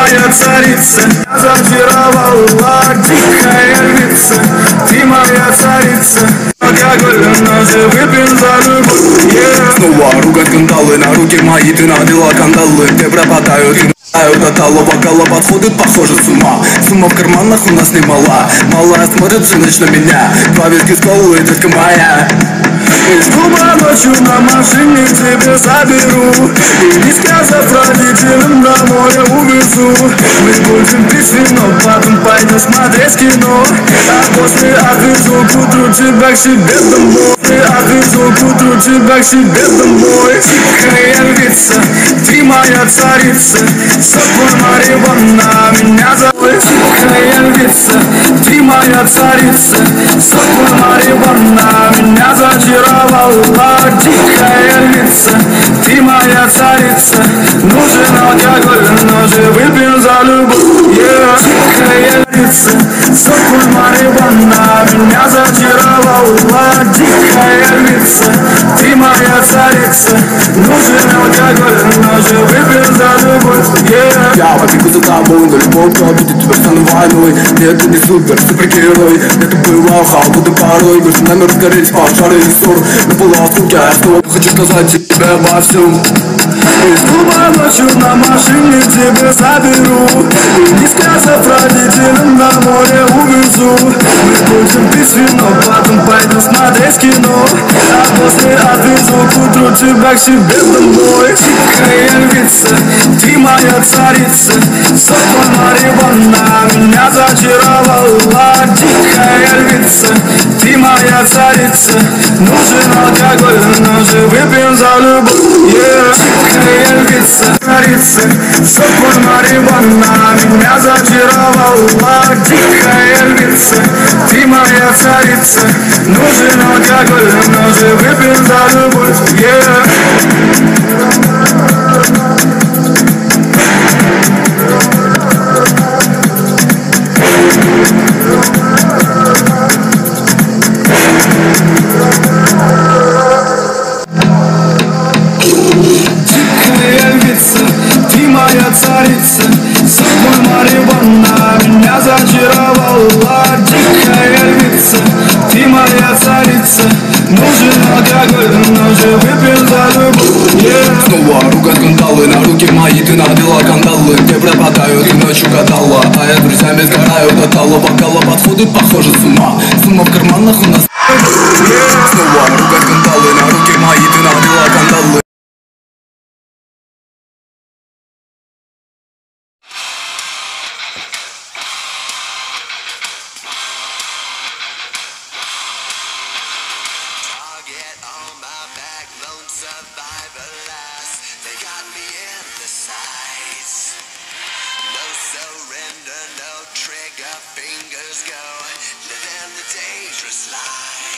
моя царица, зачаровала дикая львица. Ты моя царица, алкоголь на же выпьем за любовь, yeah. Снова ругать кандалы, на руки мои ты надела кандалы. Где пропадают и до талого гала подходит, похоже, с ума. Сумма в карманах у нас немала. Малая смотрит всю ночь на меня. Два виски стол и детка моя. Из клуба ночью на машине тебе заберу, и не сказав родителям до моря увезу. Мы будем пить вино, потом пойдем смотреть кино, а после отвезу к утру тебя к себе домой. Отвезу к утру тебя к себе домой. Тихая львица, ты моя царица, соколь марихуана меня зовут. Тихая львица, ты моя царица, соколь марихуана меня зачаровала. Дикая львица, ты моя царица, нужен алкоголь, но же выпьем за любовь, yeah. Тихая львица, соколь марихуана меня зачаровала. Дикая львица, ты моя царица, нужен алкоголь, но же выпьем за любовь, yeah. Я побегу за тобой, но любовь, кто обидит тебя, стану войной. Нет, ты не супер, супергерой. Это бывало, буду порой. Между нами разгорелись пожары и ссор. На полуострубке я снова хочу сказать тебе обо всем. Из клуба ночью на машине тебя заберу, и не сказав родителям на море увезу. Мы будем пить вино, потом пойдем смотреть кино, а после отвезу к утру тебя к себе домой. Тихая львица, ты моя царица, соколь марихуана меня зачаровала. Дикая львица, ты моя царица, нужен алкоголь, но же выпьем за любовь, yeah. Тихая львица, царица, соколь марихуана меня зачаровала. Дикая львица, ты моя царица, нужен алкоголь, но же выпьем за любовь, yeah. Царица, соколь марихуана меня зачаровала. Дикая львица, ты моя царица, нужен алкоголь, но же выпьем за любовь, yeah. Снова ругать кандалы, на руки мои ты надела кандалы. Где пропадают и ночью гадала, а я друзьями сгораю до талого гала подходит, похоже, с ума. Сумма в карманах у нас, yeah. Снова ругать кандалы, на руки мои ты надела кандалы. Survivor last, they got me in the sights. No surrender, no trigger, fingers go, living the dangerous life.